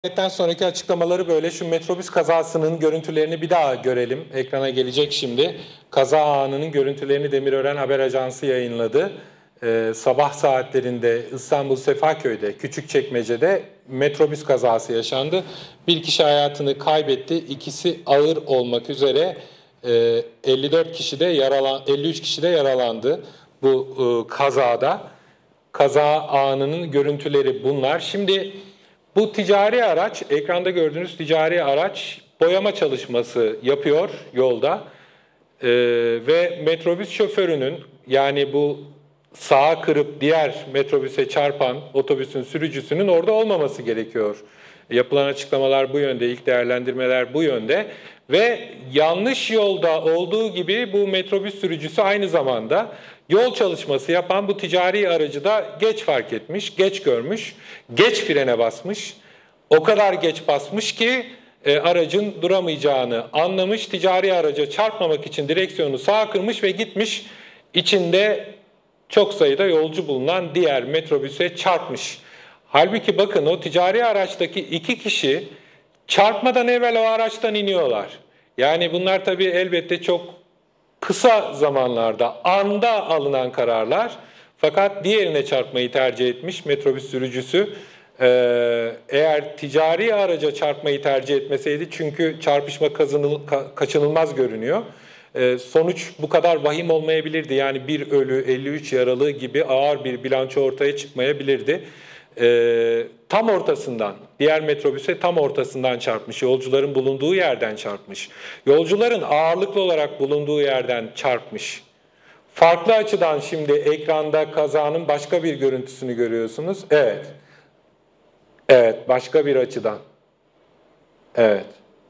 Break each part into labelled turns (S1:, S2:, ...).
S1: Sonraki açıklamaları böyle. Şu metrobüs kazasının görüntülerini bir daha görelim. Ekrana gelecek şimdi. Kaza anının görüntülerini Demirören Haber Ajansı yayınladı. Sabah saatlerinde İstanbul Sefaköy'de, Küçükçekmece'de metrobüs kazası yaşandı. Bir kişi hayatını kaybetti. İkisi ağır olmak üzere 53 kişi de yaralandı bu kazada. Kaza anının görüntüleri bunlar. Şimdi bu ticari araç, ekranda gördüğünüz ticari araç boyama çalışması yapıyor yolda. Ve metrobüs şoförünün, yani bu sağa kırıp diğer metrobüse çarpan otobüsün sürücüsünün orada olmaması gerekiyor. Yapılan açıklamalar bu yönde, ilk değerlendirmeler bu yönde. Ve yanlış yolda olduğu gibi bu metrobüs sürücüsü aynı zamanda yol çalışması yapan bu ticari aracı da geç fark etmiş, geç görmüş, geç frene basmış. O kadar geç basmış ki aracın duramayacağını anlamış, ticari araca çarpmamak için direksiyonu sağa kırmış ve gitmiş, içinde çok sayıda yolcu bulunan diğer metrobüse çarpmış. Halbuki bakın, o ticari araçtaki iki kişi çarpmadan evvel o araçtan iniyorlar. Yani bunlar tabii elbette çok kısa zamanlarda, anda alınan kararlar. Fakat diğerine çarpmayı tercih etmiş metrobüs sürücüsü. Eğer ticari araca çarpmayı tercih etmeseydi, çünkü çarpışma kaçınılmaz görünüyor. Sonuç bu kadar vahim olmayabilirdi. Yani bir ölü, 53 yaralı gibi ağır bir bilanço ortaya çıkmayabilirdi. Tam ortasından, diğer metrobüse tam ortasından çarpmış. Yolcuların bulunduğu yerden çarpmış. Yolcuların ağırlıklı olarak bulunduğu yerden çarpmış. Farklı açıdan şimdi ekranda kazanın başka bir görüntüsünü görüyorsunuz. Evet. Evet, başka bir açıdan. Evet.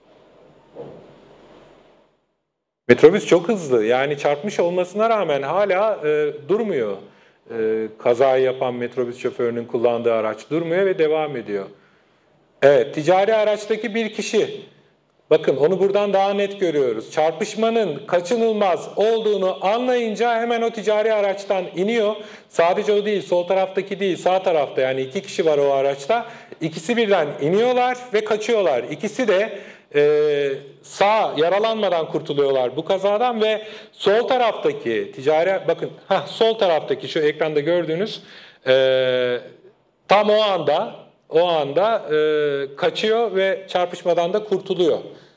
S1: Metrobüs çok hızlı. Yani çarpmış olmasına rağmen hala durmuyor. Kazayı yapan metrobüs şoförünün kullandığı araç durmuyor ve devam ediyor. Evet, ticari araçtaki bir kişi. Bakın, onu buradan daha net görüyoruz. Çarpışmanın kaçınılmaz olduğunu anlayınca hemen o ticari araçtan iniyor. Sadece o değil, sol taraftaki değil, sağ tarafta, yani iki kişi var o araçta. İkisi birden iniyorlar ve kaçıyorlar. İkisi de sağ yaralanmadan kurtuluyorlar bu kazadan ve sol taraftaki ticari, bakın sol taraftaki şu ekranda gördüğünüz tam o anda kaçıyor ve çarpışmadan da kurtuluyor.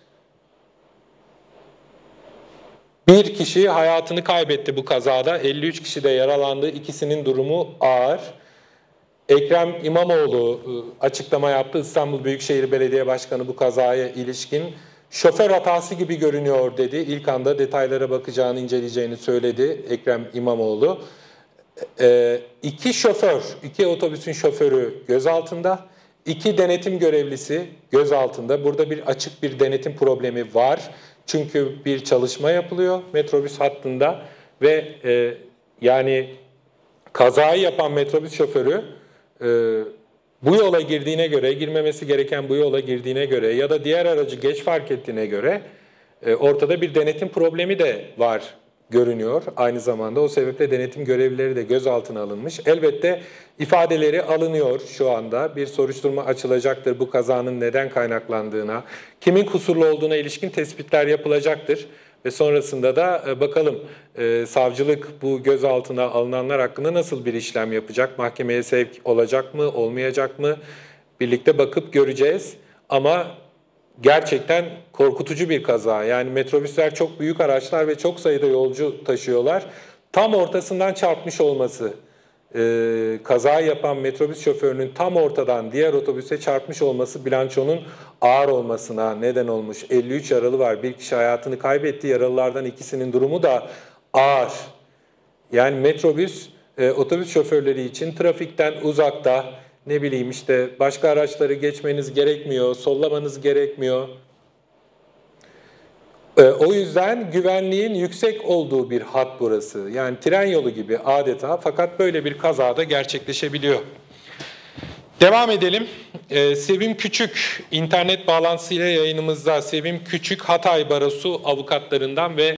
S1: Bir kişi hayatını kaybetti bu kazada. 53 kişi de yaralandı. İkisinin durumu ağır. Ekrem İmamoğlu açıklama yaptı. İstanbul Büyükşehir Belediye Başkanı bu kazaya ilişkin. Şoför hatası gibi görünüyor dedi. İlk anda detaylara bakacağını, inceleyeceğini söyledi Ekrem İmamoğlu. İki otobüsün şoförü gözaltında. 2 denetim görevlisi gözaltında. Burada açık bir denetim problemi var. Çünkü bir çalışma yapılıyor metrobüs hattında ve yani kazayı yapan metrobüs şoförü bu yola girdiğine göre, girmemesi gereken bu yola girdiğine göre ya da diğer aracı geç fark ettiğine göre ortada bir denetim problemi de var görünüyor. Aynı zamanda o sebeple denetim görevlileri de gözaltına alınmış. Elbette ifadeleri alınıyor şu anda. Bir soruşturma açılacaktır bu kazanın neden kaynaklandığına, kimin kusurlu olduğuna ilişkin tespitler yapılacaktır. Ve sonrasında da bakalım savcılık bu gözaltına alınanlar hakkında nasıl bir işlem yapacak? Mahkemeye sevk olacak mı, olmayacak mı? Birlikte bakıp göreceğiz. Ama gerçekten korkutucu bir kaza. Yani metrobüsler çok büyük araçlar ve çok sayıda yolcu taşıyorlar. Tam ortasından çarpmış olması, kaza yapan metrobüs şoförünün tam ortadan diğer otobüse çarpmış olması bilançonun ağır olmasına neden olmuş. 53 yaralı var. Bir kişi hayatını kaybetti. Yaralılardan ikisinin durumu da ağır. Yani metrobüs otobüs şoförleri için trafikten uzakta, ne bileyim işte başka araçları geçmeniz gerekmiyor, sollamanız gerekmiyor. O yüzden güvenliğin yüksek olduğu bir hat burası. Yani tren yolu gibi adeta, fakat böyle bir kazada gerçekleşebiliyor. Devam edelim. Sevim Küçük internet bağlantısıyla yayınımızda. Sevim Küçük Hatay Barosu avukatlarından ve